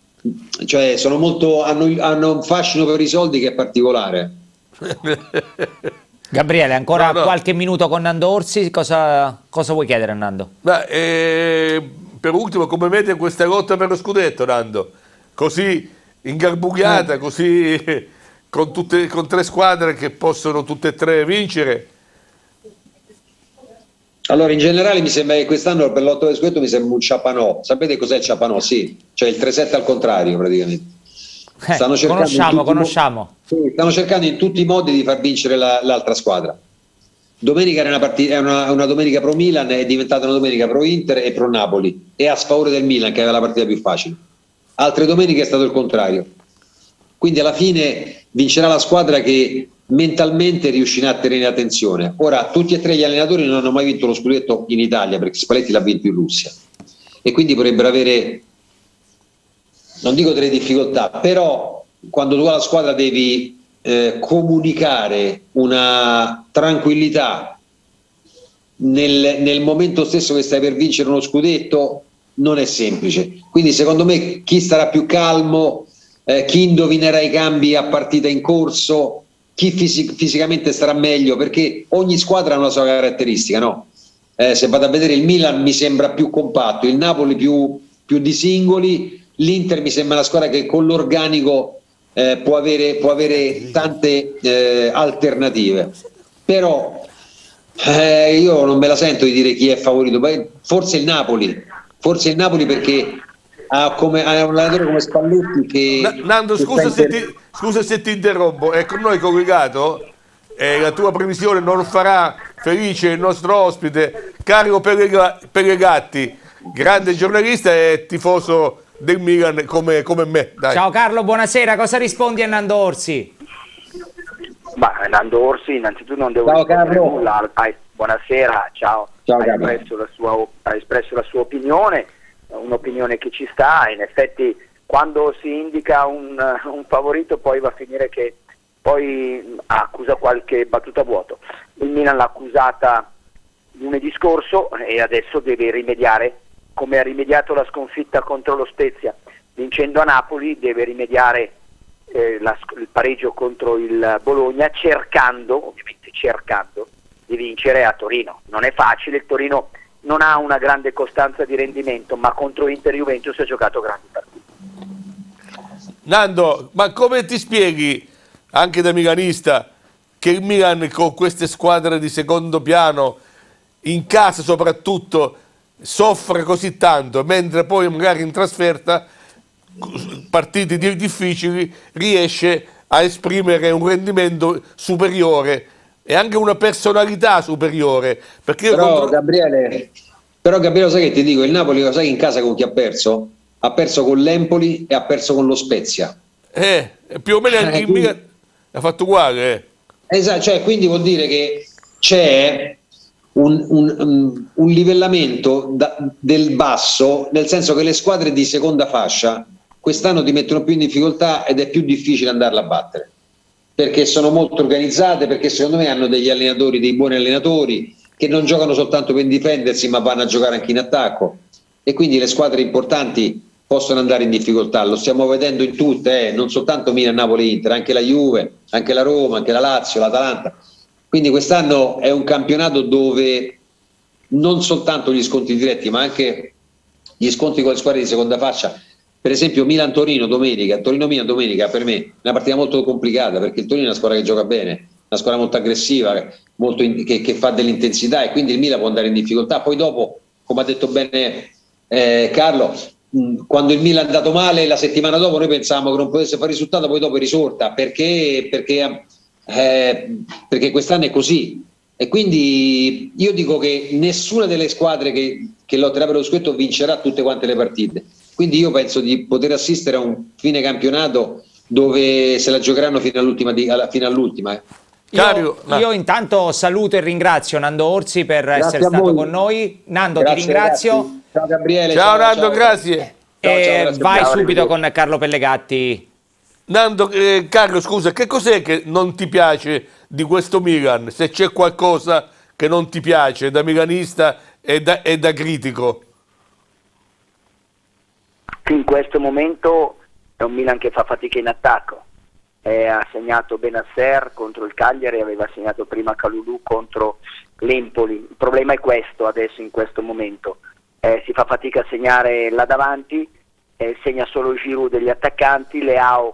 hanno un fascino per i soldi che è particolare. Gabriele, ancora No. qualche minuto con Nando Orsi, cosa vuoi chiedere a Nando? Per ultimo, come vede questa lotta per lo scudetto, Nando? Così ingarbugliata, così con tre squadre che possono tutte e tre vincere. Allora, in generale mi sembra che quest'anno per l'8 scudetto mi sembra un ciapanò. Sapete cos'è il ciapanò? Sì, cioè il 3-7 al contrario praticamente. Stanno cercando Conosciamo. stanno cercando in tutti i modi di far vincere l'altra squadra. Domenica era una domenica pro Milan, è diventata una domenica pro Inter e pro Napoli, e a sfavore del Milan che aveva la partita più facile. Altre domeniche è stato il contrario. Quindi alla fine vincerà la squadra che mentalmente riuscirà a tenere la tensione. Ora, tutti e tre gli allenatori non hanno mai vinto lo scudetto in Italia, perché Spalletti l'ha vinto in Russia, e quindi potrebbero avere, non dico delle difficoltà, però quando tu alla squadra devi comunicare una tranquillità nel momento stesso che stai per vincere uno scudetto, non è semplice. Quindi secondo me chi starà più calmo, chi indovinerà i cambi a partita in corso, chi fisicamente starà meglio, perché ogni squadra ha una sua caratteristica, no? Se vado a vedere il Milan mi sembra più compatto, il Napoli più di singoli, l'Inter mi sembra una squadra che con l'organico può avere tante alternative, però io non me la sento di dire chi è favorito. Forse il Napoli perché ha un allenatore come Spalletti che Nando, scusa se ti interrompo, è con noi collegato, la tua previsione non farà felice il nostro ospite Carlo Pellegatti, grande giornalista e tifoso del Milan come me. Dai. Ciao Carlo, buonasera, cosa rispondi a Nando Orsi? Ma Nando Orsi innanzitutto non devo Ciao, rispondere Carlo. nulla. Buonasera, ciao. Ha espresso la sua opinione, un'opinione che ci sta. In effetti quando si indica un favorito poi va a finire che poi accusa qualche battuta a vuoto. Il Milan l'ha accusata lunedì scorso e adesso deve rimediare, come ha rimediato la sconfitta contro lo Spezia vincendo a Napoli, deve rimediare il pareggio contro il Bologna, cercando di vincere a Torino. Non è facile, il Torino non ha una grande costanza di rendimento, ma contro Inter e Juventus ha giocato grandi partite. Nando, ma come ti spieghi, anche da milanista, che il Milan con queste squadre di secondo piano, in casa soprattutto, soffre così tanto, mentre poi magari in trasferta, partite difficili, riesce a esprimere un rendimento superiore e anche una personalità superiore? Perché però Gabriele, sai che ti dico, il Napoli, lo sai in casa con chi ha perso? Ha perso con l'Empoli e ha perso con lo Spezia. Più o meno anche il Milan ha fatto uguale. Esatto, cioè, quindi vuol dire che c'è un livellamento del basso, nel senso che le squadre di seconda fascia quest'anno ti mettono più in difficoltà ed è più difficile andarla a battere, perché sono molto organizzate, perché secondo me hanno degli allenatori, dei buoni allenatori che non giocano soltanto per difendersi ma vanno a giocare anche in attacco, e quindi le squadre importanti possono andare in difficoltà. Lo stiamo vedendo in tutte, non soltanto Milan, Napoli, Inter, anche la Juve, anche la Roma, anche la Lazio, l'Atalanta. Quindi quest'anno è un campionato dove non soltanto gli scontri diretti ma anche gli scontri con le squadre di seconda fascia. Per esempio Milan-Torino domenica, Torino-Milan domenica per me è una partita molto complicata, perché il Torino è una squadra che gioca bene, una squadra molto aggressiva, che fa dell'intensità, e quindi il Milan può andare in difficoltà. Poi dopo, come ha detto bene Carlo, quando il Milan è andato male la settimana dopo noi pensavamo che non potesse fare risultato, poi dopo è risorta perché quest'anno è così, e quindi io dico che nessuna delle squadre che lotterà per lo scudetto vincerà tutte quante le partite. Quindi io penso di poter assistere a un fine campionato dove se la giocheranno fino all'ultima. Io intanto saluto e ringrazio Nando Orsi per essere stato con noi. Nando, Grazie, ti ringrazio. Ragazzi. Ciao Gabriele. Ciao Nando, grazie. E vai ciao, subito con Carlo Pellegatti. Nando, Carlo, scusa, che cos'è che non ti piace di questo Milan? Se c'è qualcosa che non ti piace da milanista e da critico? In questo momento è un Milan che fa fatica in attacco. Ha segnato Benasser contro il Cagliari, aveva segnato prima Kalulu contro l'Empoli. Il problema è questo adesso, in questo momento. Si fa fatica a segnare là davanti, segna solo Giroud degli attaccanti, Leao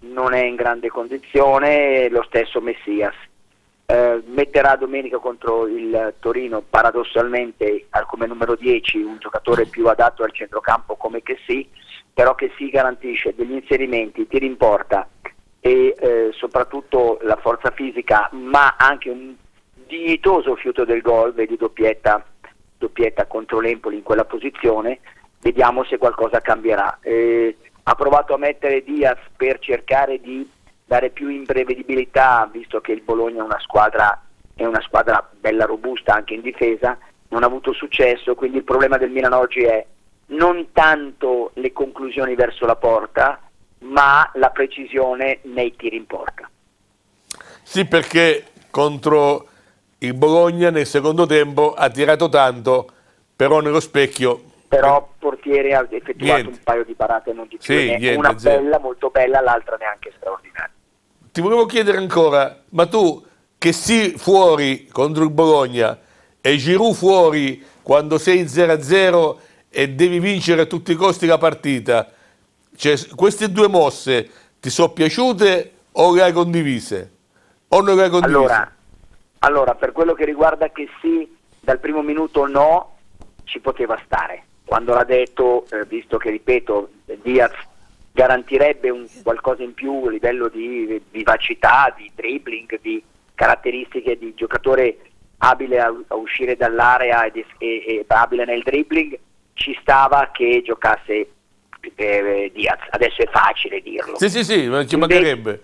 non è in grande condizione, lo stesso Messias. Metterà domenica contro il Torino paradossalmente come numero 10 un giocatore più adatto al centrocampo come Kessie, però Kessie garantisce degli inserimenti, tiri in porta e soprattutto la forza fisica, ma anche un dignitoso fiuto del gol, vedi doppietta contro l'Empoli in quella posizione. Vediamo se qualcosa cambierà. Ha provato a mettere Diaz per cercare di dare più imprevedibilità, visto che il Bologna è una squadra bella robusta anche in difesa, non ha avuto successo, quindi il problema del Milan oggi è non tanto le conclusioni verso la porta, ma la precisione nei tiri in porta. Sì, perché contro il Bologna nel secondo tempo ha tirato tanto, però nello specchio... Però Portiere ha effettuato niente. Un paio di parate non di più, Sì, niente, una zero. bella, molto bella, l'altra neanche straordinaria. Ti volevo chiedere ancora, ma tu che sì fuori contro il Bologna e Giroud fuori quando sei 0-0 e devi vincere a tutti i costi la partita, cioè, queste due mosse ti sono piaciute o le hai condivise? O non le hai condivise? Allora, per quello che riguarda che sì, dal primo minuto no, ci poteva stare. Quando l'ha detto, visto che, ripeto, Diaz garantirebbe qualcosa in più a livello di vivacità, di dribbling, di caratteristiche di giocatore abile a uscire dall'area e abile nel dribbling, ci stava che giocasse Diaz. Adesso è facile dirlo. Sì, ma ci mancherebbe.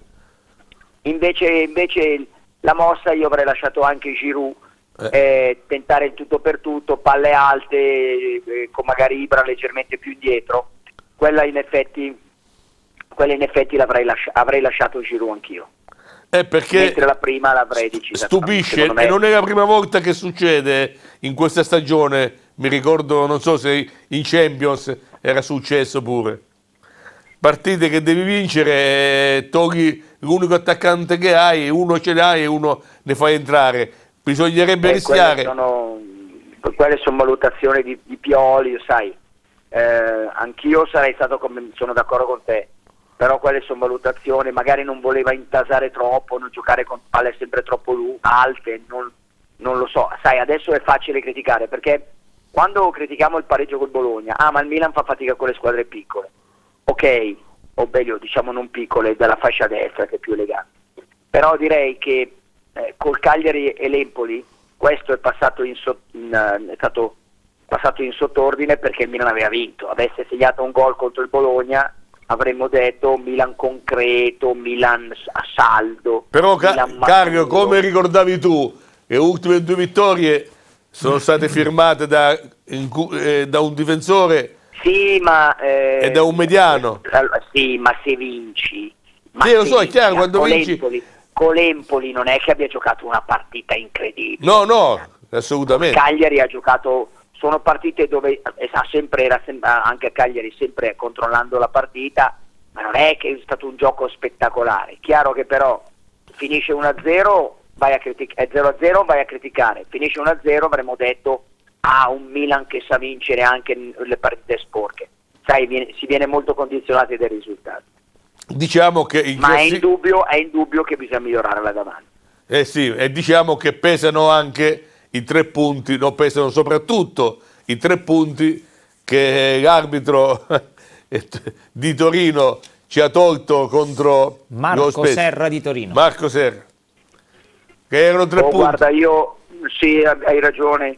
Invece la mossa io avrei lasciato anche Giroud tentare il tutto per tutto, palle alte, con magari Ibra leggermente più indietro. Quella in effetti avrei lasciato Giroud anch'io. Perché Mentre la prima l'avrei decisa. stupisce, e non è la prima volta che succede in questa stagione, mi ricordo, non so se in Champions era successo pure. Partite che devi vincere, togli l'unico attaccante che hai, uno ce l'hai e uno ne fai entrare. Bisognerebbe rischiare. Quelle sono valutazioni di Pioli, sai. Anch'io sarei stato sono d'accordo con te, però quelle sono valutazioni, magari non voleva intasare troppo, non giocare con palle sempre troppo alte, non lo so. Sai, adesso è facile criticare, perché quando critichiamo il pareggio col Bologna, ma il Milan fa fatica con le squadre piccole. Ok, o meglio, diciamo non piccole, dalla fascia destra che è più elegante. Però direi che col Cagliari e l'Empoli questo è stato passato in sottordine, perché il Milan aveva vinto. Avesse segnato un gol contro il Bologna avremmo detto Milan concreto, Milan a saldo. Però Milan Carlo, maturo. come ricordavi tu, le ultime due vittorie sono state firmate da un difensore e da un mediano. Sì, ma se vinci... Sì, lo so, è chiaro, quando vinci... Con l'Empoli non è che abbia giocato una partita incredibile. No, assolutamente. Cagliari ha giocato... Sono partite dove era anche a Cagliari sempre controllando la partita, ma non è che è stato un gioco spettacolare. Chiaro che però finisce 1-0, vai a è 0-0, vai a criticare. Finisce 1-0, avremmo detto un Milan che sa vincere anche le partite sporche. Sai, si viene molto condizionati dai risultati. Diciamo che ma è indubbio che bisogna migliorare là davanti. Sì, e diciamo che pesano anche i 3 punti, pesano soprattutto i 3 punti che l'arbitro di Torino ci ha tolto contro Marco Serra di Torino. Marco Serra, che erano 3 punti. Guarda, sì, hai ragione,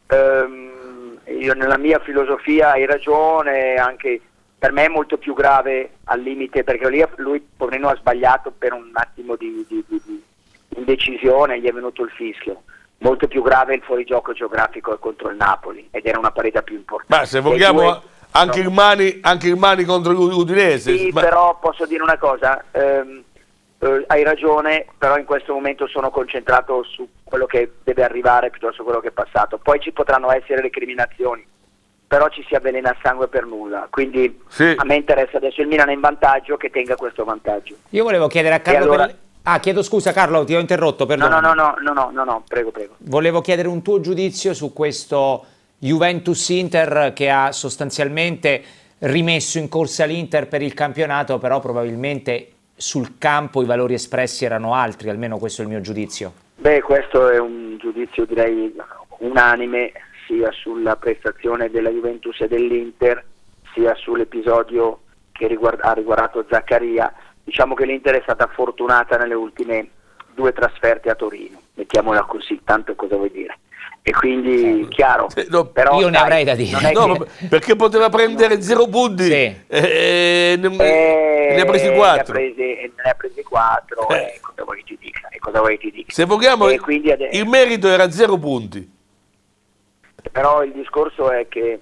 io nella mia filosofia hai ragione, anche per me è molto più grave al limite, perché lui poverino ha sbagliato per un attimo di indecisione, gli è venuto il fischio. Molto più grave il fuorigioco geografico contro il Napoli, ed era una partita più importante. Ma se vogliamo anche il Mani contro l'Udinese. Sì, però posso dire una cosa, hai ragione, però in questo momento sono concentrato su quello che deve arrivare piuttosto che quello che è passato. Poi ci potranno essere recriminazioni, però ci si avvelena il sangue per nulla, quindi sì. A me interessa adesso il Milan è in vantaggio, che tenga questo vantaggio. Io volevo chiedere a Carlo... Allora... chiedo scusa Carlo, ti ho interrotto, perdono. No, prego. Volevo chiedere un tuo giudizio su questo Juventus-Inter, che ha sostanzialmente rimesso in corsa l'Inter per il campionato, però probabilmente sul campo i valori espressi erano altri, almeno questo è il mio giudizio. Beh, questo è un giudizio direi unanime, sia sulla prestazione della Juventus e dell'Inter, sia sull'episodio che ha riguardato Zaccaria. Diciamo che l'Inter è stata fortunata nelle ultime 2 trasferte a Torino, mettiamola così, tanto cosa vuoi dire. E quindi chiaro, no, però io ne avrei da dire. No, perché poteva prendere 0 punti, Sì. ne ha presi 4. Ne ha presi 4, cosa vuoi che ti dica? Se vogliamo, E quindi il merito era 0 punti. Però il discorso è che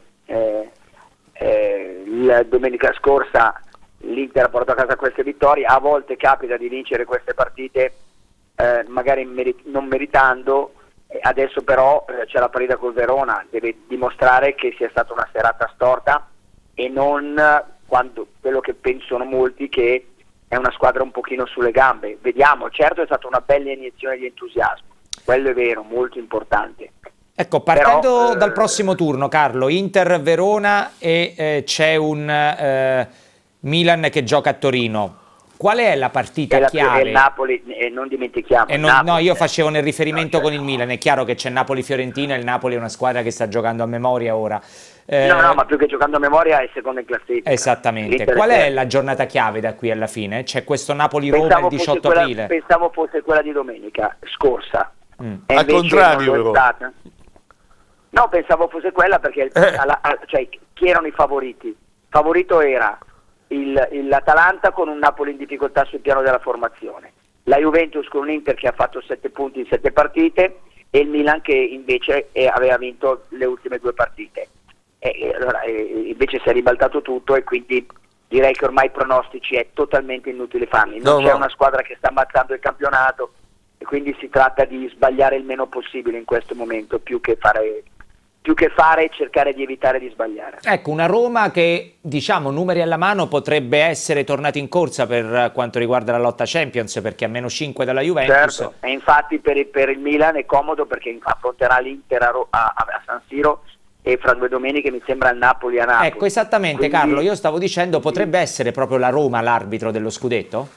la domenica scorsa l'Inter ha portato a casa queste vittorie, a volte capita di vincere queste partite magari non meritando. Adesso però c'è la partita col Verona, deve dimostrare che sia stata una serata storta e non quello che pensano molti, che è una squadra un pochino sulle gambe. Vediamo, certo è stata una bella iniezione di entusiasmo, quello è vero, molto importante. Ecco, partendo Però, dal prossimo turno, Carlo, Inter-Verona e c'è un Milan che gioca a Torino. Qual è la partita chiave? E il Napoli, non dimentichiamo. No, io facevo nel riferimento con il Milan, è chiaro che c'è Napoli-Fiorentina, il Napoli è una squadra che sta giocando a memoria ora. No, ma più che giocando a memoria è secondo in classifica. Esattamente. Qual è la giornata chiave da qui alla fine? C'è questo Napoli-Roma il 18 aprile. Pensavo fosse quella di domenica scorsa. E al contrario, però. No, pensavo fosse quella perché cioè, chi erano i favoriti? Il favorito era l'Atalanta con un Napoli in difficoltà sul piano della formazione, la Juventus con un Inter che ha fatto 7 punti in 7 partite e il Milan che invece aveva vinto le ultime 2 partite. Allora, invece si è ribaltato tutto e quindi direi che ormai i pronostici è totalmente inutile farli. Non c'è una squadra che sta ammazzando il campionato e quindi si tratta di sbagliare il meno possibile in questo momento, più che fare e cercare di evitare di sbagliare. Ecco, una Roma che, diciamo, numeri alla mano, potrebbe essere tornata in corsa per quanto riguarda la lotta Champions, perché a -5 dalla Juventus. Certo, e infatti per il Milan è comodo perché affronterà l'Inter a San Siro e fra 2 domeniche mi sembra il Napoli a Napoli. Ecco, esattamente. Quindi, Carlo, io stavo dicendo, potrebbe essere proprio la Roma l'arbitro dello scudetto?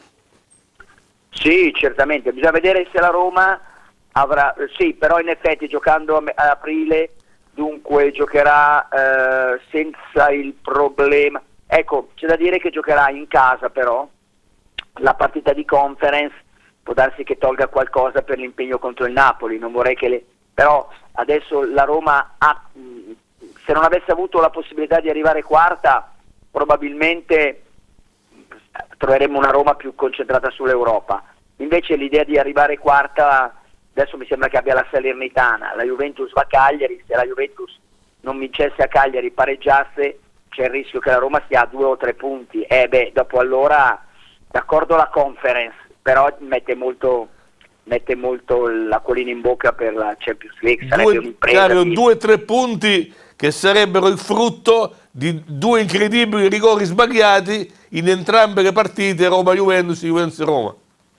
Sì, certamente, bisogna vedere se la Roma avrà, sì, però in effetti giocando a aprile dunque giocherà senza il problema. Ecco, c'è da dire che giocherà in casa, però la partita di conference può darsi che tolga qualcosa per l'impegno contro il Napoli. Non vorrei che però adesso la Roma se non avesse avuto la possibilità di arrivare quarta, probabilmente troveremmo una Roma più concentrata sull'Europa. Invece l'idea di arrivare quarta, adesso mi sembra che abbia la Salernitana, la Juventus va a Cagliari, se la Juventus non vincesse a Cagliari, pareggiasse, c'è il rischio che la Roma stia a 2 o 3 punti. Dopo allora, d'accordo la conference, però mette molto l'acquolina in bocca per la Champions League. Sarebbe un'impresa. 2 o 3 punti che sarebbero il frutto di 2 incredibili rigori sbagliati in entrambe le partite, Roma-Juventus, Juventus-Roma.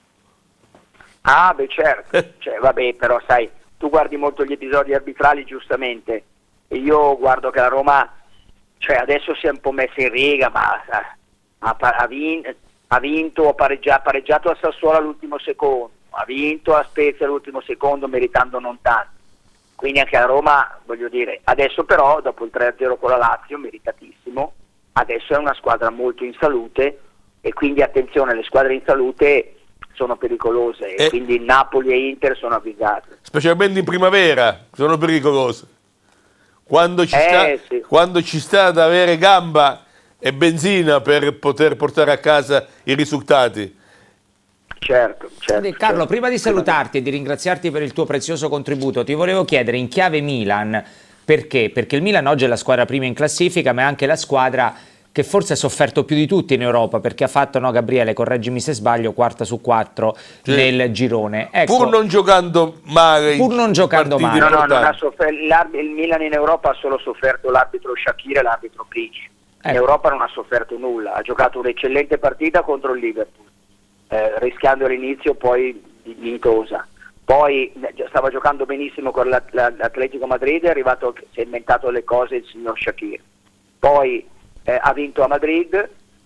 Ah, beh, certo, vabbè, però sai, tu guardi molto gli episodi arbitrali, giustamente, e io guardo che la Roma, adesso si è un po' messa in riga, ma ha vinto, ha pareggiato a Sassuolo all'ultimo secondo, ha vinto a Spezia all'ultimo secondo, meritando non tanto. Quindi anche la Roma, voglio dire, adesso però, dopo il 3-0 con la Lazio, meritatissimo, adesso è una squadra molto in salute e quindi attenzione, le squadre in salute sono pericolose e quindi Napoli e Inter sono avvisate. Specialmente in primavera sono pericolose. Quando ci sta ad avere gamba e benzina per poter portare a casa i risultati. Certo. Carlo, prima di salutarti e di ringraziarti per il tuo prezioso contributo, ti volevo chiedere in chiave Milan, perché? Perché il Milan oggi è la squadra prima in classifica, ma è anche la squadra che forse ha sofferto più di tutti in Europa, perché ha fatto, no Gabriele, correggimi se sbaglio, 4 su 4 nel girone. Ecco, pur non giocando male. No, non ha sofferto, il Milan in Europa ha solo sofferto l'arbitro Shaqiri e l'arbitro Prici. In Europa non ha sofferto nulla, ha giocato un'eccellente partita contro il Liverpool, rischiando all'inizio, poi dignitosa. Poi stava giocando benissimo con l'Atletico Madrid, si è inventato le cose il signor Shaqiri. Poi ha vinto a Madrid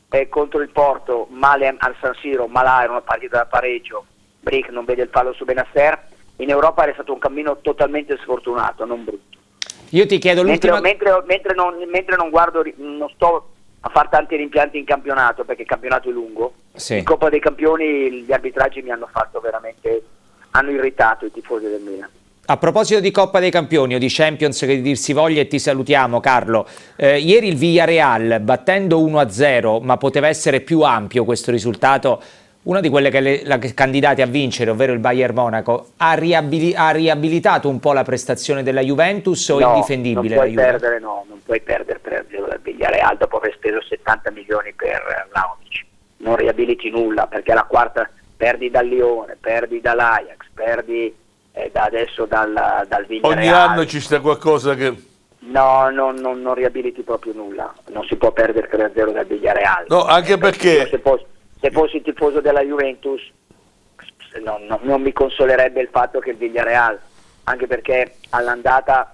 contro il Porto, male al San Siro, ma là era una partita da pareggio, Brick non vede il fallo su Benasser. In Europa è stato un cammino totalmente sfortunato, non brutto. Io ti chiedo l'ultima... Mentre non guardo, non sto a fare tanti rimpianti in campionato, perché il campionato è lungo. Sì. In Coppa dei Campioni gli arbitraggi mi hanno fatto veramente, hanno irritato i tifosi del Milan. A proposito di Coppa dei Campioni o di Champions, che dir si voglia, e ti salutiamo Carlo, ieri il Villarreal, battendo 1-0, ma poteva essere più ampio questo risultato, una di quelle che la candidate a vincere, ovvero il Bayern Monaco, ha riabilitato un po' la prestazione della Juventus o è indifendibile la Juventus? Non puoi perdere 3-0 dal Villarreal dopo aver speso 70 milioni per Vlahovic. Non riabiliti nulla, perché alla quarta perdi dal Lione, perdi dall'Ajax, perdi adesso dal Villarreal. Ogni anno ci sta qualcosa che... No, non riabiliti proprio nulla. Non si può perdere 3-0 dal Villarreal. No, anche perché... Se fossi tifoso della Juventus non mi consolerebbe il fatto che il Villarreal, anche perché all'andata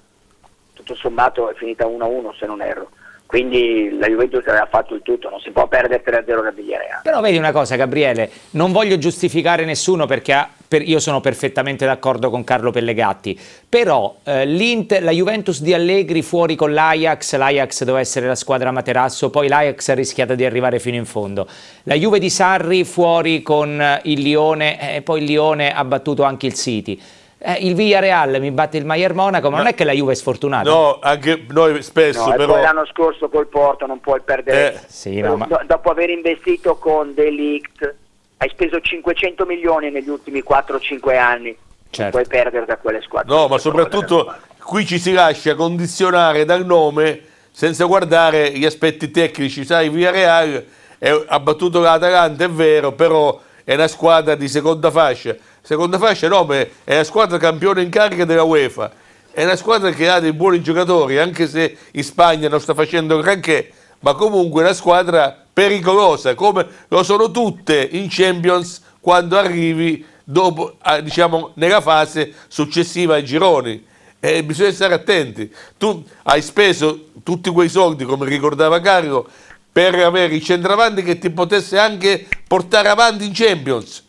tutto sommato è finita 1-1 se non erro, quindi la Juventus aveva fatto il tutto, non si può perdere 3-0 dal Villarreal. Però vedi una cosa Gabriele, non voglio giustificare nessuno perché io sono perfettamente d'accordo con Carlo Pellegatti, però la Juventus di Allegri fuori con l'Ajax doveva essere la squadra Materasso, poi l'Ajax ha rischiato di arrivare fino in fondo. La Juve di Sarri fuori con il Lione, e poi il Lione ha battuto anche il City. Il Villarreal mi batte il Bayern Monaco, ma non è che la Juve è sfortunata. No, anche noi spesso no, però... poi l'anno scorso col Porto non puoi perdere. Sì, no, ma... Dopo aver investito con De Ligt, hai speso 500 milioni negli ultimi 4-5 anni. Certo. Non puoi perdere da quelle squadre. No, ma soprattutto qui ci si lascia condizionare dal nome senza guardare gli aspetti tecnici. Sai, Villarreal ha battuto l'Atalanta, è vero, però è una squadra di seconda fascia. Seconda fascia no, è una squadra campione in carica della UEFA. È una squadra che ha dei buoni giocatori, anche se in Spagna non sta facendo granché, ma comunque è una squadra pericolosa, come lo sono tutte in Champions quando arrivi dopo, diciamo, nella fase successiva ai gironi. Bisogna stare attenti. Tu hai speso tutti quei soldi, come ricordava Carlo, per avere i centravanti che ti potesse anche portare avanti in Champions.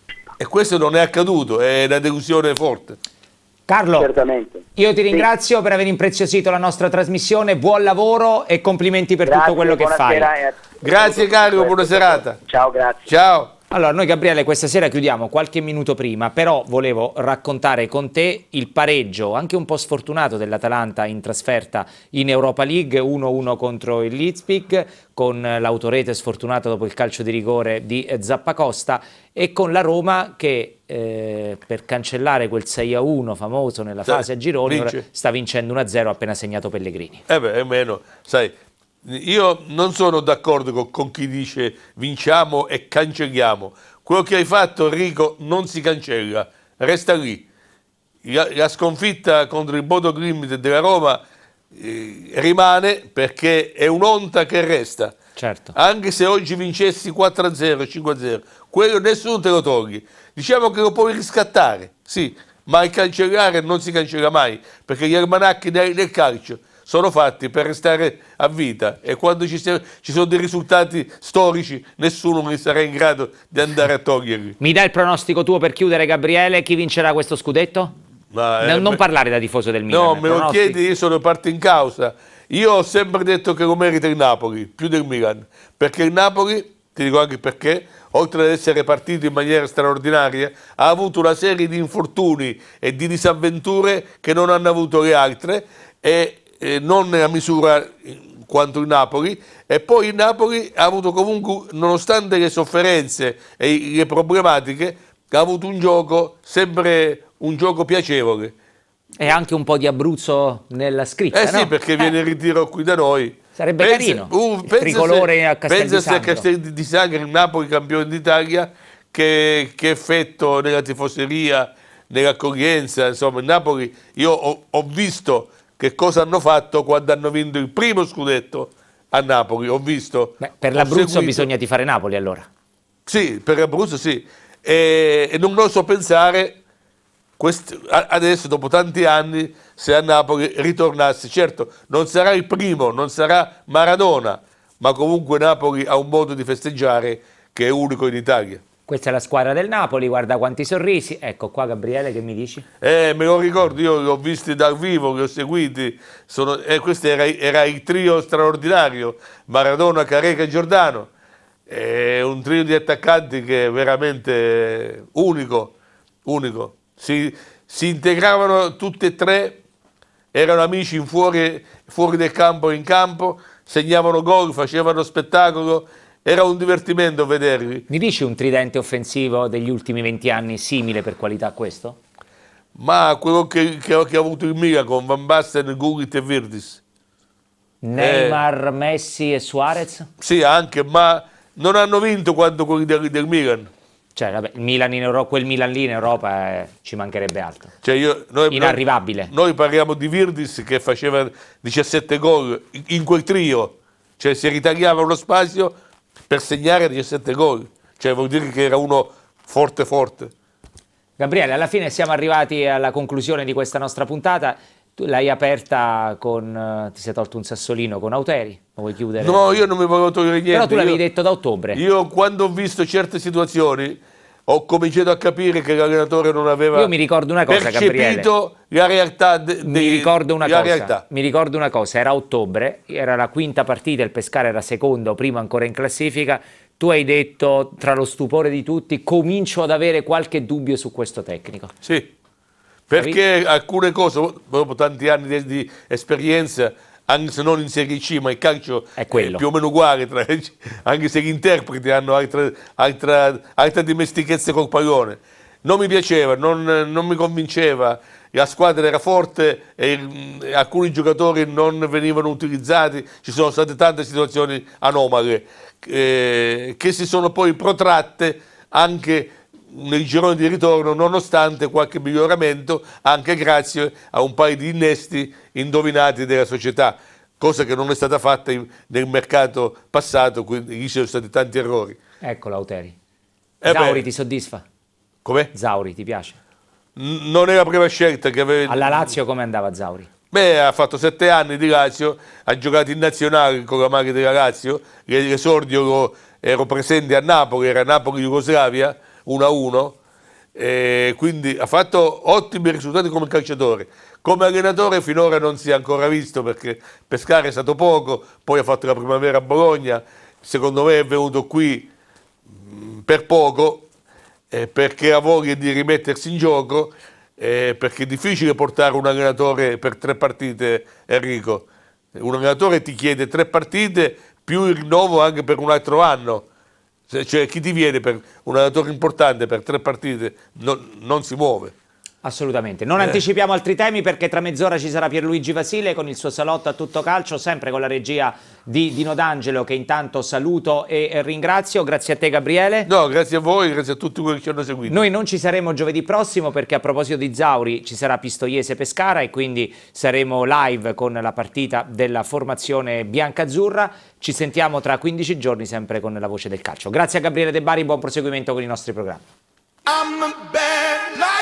E questo non è accaduto, è una delusione forte. Carlo, certamente. Io ti ringrazio per aver impreziosito la nostra trasmissione, buon lavoro e complimenti per tutto quello che fai. Grazie Carlo, buona serata. Ciao, grazie. Ciao. Allora, noi Gabriele questa sera chiudiamo qualche minuto prima, però volevo raccontare con te il pareggio, anche un po' sfortunato, dell'Atalanta in trasferta in Europa League, 1-1 contro il Leipzig, con l'autorete sfortunato dopo il calcio di rigore di Zappacosta, e con la Roma che per cancellare quel 6-1 famoso nella fase a gironi sta vincendo 1-0 appena segnato Pellegrini. È meno, sai. Io non sono d'accordo con chi dice vinciamo e cancelliamo. Quello che hai fatto, Enrico, non si cancella, resta lì. La sconfitta contro il Bodo Glimt della Roma rimane, perché è un'onta che resta. Certo. Anche se oggi vincessi 4-0, 5-0, quello nessuno te lo togli. Diciamo che lo puoi riscattare, sì, ma il cancellare non si cancella mai, perché gli almanacchi del calcio sono fatti per restare a vita, e quando ci sono dei risultati storici nessuno ne sarà in grado di andare a toglierli. Mi dai il pronostico tuo per chiudere, Gabriele? Chi vincerà questo scudetto? Non parlare da tifoso del Milan. No, me lo chiedi, io sono parte in causa. Io ho sempre detto che lo merita il Napoli, più del Milan, perché il Napoli, ti dico anche perché, oltre ad essere partito in maniera straordinaria, ha avuto una serie di infortuni e di disavventure che non hanno avuto le altre, e non nella misura quanto il Napoli, e poi il Napoli ha avuto comunque, nonostante le sofferenze e le problematiche, ha avuto un gioco, sempre un gioco piacevole. E anche un po' di Abruzzo nella scritta, sì, no? perché viene in ritiro qui da noi. Sarebbe carino, il tricolore a Castel di Sangro. Pensa a Castel di Sangro, il Napoli campione d'Italia, che effetto nella tifoseria, nell'accoglienza, insomma il Napoli, io ho visto che cosa hanno fatto quando hanno vinto il primo scudetto a Napoli, ho visto. Per l'Abruzzo bisogna tifare Napoli allora. Sì, per l'Abruzzo sì, e non oso pensare adesso dopo tanti anni se a Napoli ritornasse. Certo non sarà il primo, non sarà Maradona, ma comunque Napoli ha un modo di festeggiare che è unico in Italia. Questa è la squadra del Napoli, guarda quanti sorrisi. Ecco qua Gabriele, che mi dici? Me lo ricordo, io li ho visti dal vivo, li ho seguiti, questo era il trio straordinario, Maradona, Careca e Giordano, è un trio di attaccanti che è veramente unico, unico. Si integravano tutti e tre, erano amici fuori del campo e in campo, segnavano gol, facevano spettacolo. Era un divertimento vederli. Mi dici un tridente offensivo degli ultimi 20 anni simile per qualità a questo? Ma quello che ha avuto il Milan con Van Basten, Gullit e Virdis. Neymar, Messi e Suarez? Sì, anche, ma non hanno vinto quanto quelli del Milan. Cioè, vabbè, il Milan in Europa, quel Milan lì in Europa ci mancherebbe altro. Cioè Inarrivabile. Noi parliamo di Virdis che faceva 17 gol in quel trio. Cioè si ritagliava uno spazio per segnare 17 gol, cioè vuol dire che era uno forte forte. Gabriele, alla fine siamo arrivati alla conclusione di questa nostra puntata. Tu l'hai aperta con, ti sei tolto un sassolino con Auteri, lo vuoi chiudere? No, io non mi volevo togliere niente. Però tu l'avevi detto da ottobre. Io quando ho visto certe situazioni ho cominciato a capire che l'allenatore non aveva Io mi ricordo una cosa, percepito la realtà mi ricordo una cosa, era ottobre, era la quinta partita, il Pescara era secondo, primo ancora in classifica. Tu hai detto, tra lo stupore di tutti, comincio ad avere qualche dubbio su questo tecnico. Sì, perché alcune cose, dopo tanti anni di esperienza, anche se non in Serie C, ma il calcio è più o meno uguale, anche se gli interpreti hanno altra dimestichezza col pallone. Non mi piaceva, non mi convinceva, la squadra era forte e alcuni giocatori non venivano utilizzati, ci sono state tante situazioni anomale che si sono poi protratte anche nei gironi di ritorno, nonostante qualche miglioramento, anche grazie a un paio di innesti indovinati della società, cosa che non è stata fatta nel mercato passato, quindi ci sono stati tanti errori. Ecco Lauteri. Zauri ti soddisfa? Com'è? Zauri ti piace? Non è la prima scelta che aveva. Alla Lazio come andava Zauri? Beh, ha fatto 7 anni di Lazio, ha giocato in nazionale con la maglia della Lazio, l'esordio ero presente a Napoli, era Napoli-Jugoslavia, 1-1, quindi ha fatto ottimi risultati come calciatore. Come allenatore finora non si è ancora visto perché Pescara è stato poco, poi ha fatto la primavera a Bologna, secondo me è venuto qui per poco, perché ha voglia di rimettersi in gioco, perché è difficile portare un allenatore per 3 partite, Enrico. Un allenatore ti chiede 3 partite più il rinnovo anche per un altro anno. Cioè chi ti viene per un allenatore importante per 3 partite non si muove. Assolutamente. Non anticipiamo altri temi perché tra mezz'ora ci sarà Pierluigi Vasile con il suo salotto a tutto calcio, sempre con la regia di Dino D'Angelo, che intanto saluto e ringrazio. Grazie a te Gabriele. No, grazie a voi, grazie a tutti quelli che ci hanno seguito. Noi non ci saremo giovedì prossimo perché a proposito di Zauri ci sarà Pistoiese Pescara e quindi saremo live con la partita della formazione biancazzurra. Ci sentiamo tra 15 giorni sempre con la voce del calcio. Grazie a Gabriele De Bari, buon proseguimento con i nostri programmi.